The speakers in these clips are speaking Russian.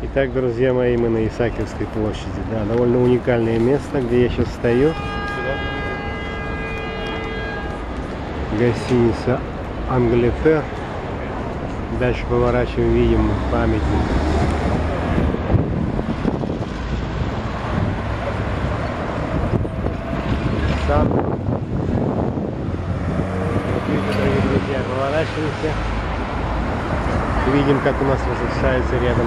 Итак, друзья мои, мы на Исаакиевской площади. Да, довольно уникальное место, где я сейчас стою. Гостиница Англетер. Дальше поворачиваем, видим памятник. Сам. Вот видите, дорогие друзья, поворачиваемся. Видим, как у нас разрушается рядом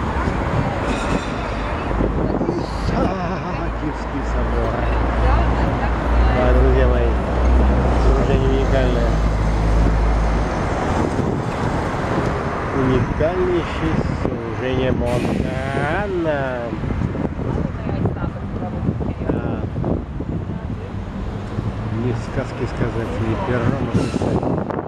Исаакиевский собор. Да, друзья мои, сооружение уникальное. Уникальнейшее сооружение Монтана. Да. Не сказки сказать, не пером написать.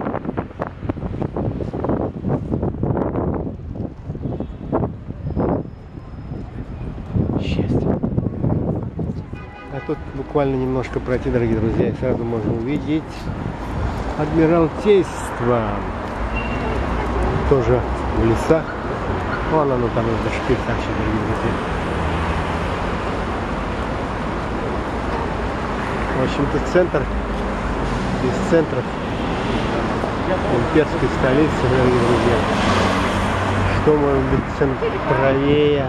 А тут буквально немножко пройти, дорогие друзья, и сразу можно увидеть Адмиралтейство. Тоже в лесах. Вон оно там из-за шпиль торчит, дорогие друзья. В общем-то, центр из центров имперской столицы, дорогие друзья. Что может быть центровее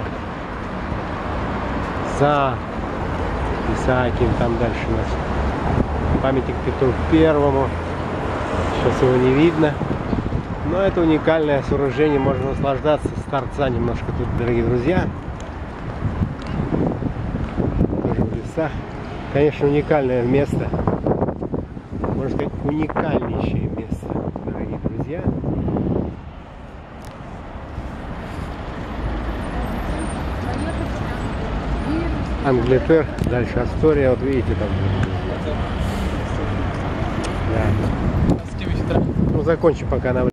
за Исаакиевым? Там дальше у нас памятник Петру Первому. Сейчас его не видно. Но это уникальное сооружение, можно наслаждаться с торца немножко тут, дорогие друзья. Тоже в лесах. Конечно, уникальное место. Можно сказать, уникальнейшее место, дорогие друзья. Англетер, дальше Астория, вот видите там. Да. Ну, закончим пока на время.